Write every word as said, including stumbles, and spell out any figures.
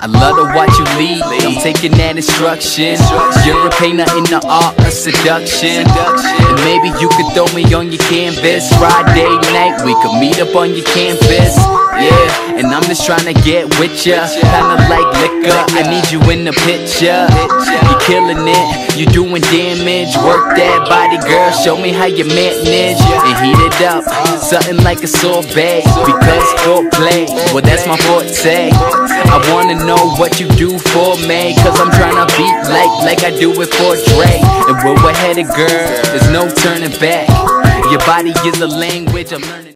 I love to watch you lead, I'm taking that instruction. You're a painter in the art of seduction. And maybe you could throw me on your canvas. Friday night, we could meet up on your campus. Yeah, and I'm just trying to get with ya, kinda like liquor, I need you in the picture. You're killing it, you doing damage. Work that body, girl, show me how you manage. And heat it up, something like a sorbet. Because foreplay, well that's my forte. I wanna know what you do for me, cause I'm tryna beat like, like I do it for Dre. And where we're headed, girl, there's no turning back. Your body is a language I'm learning.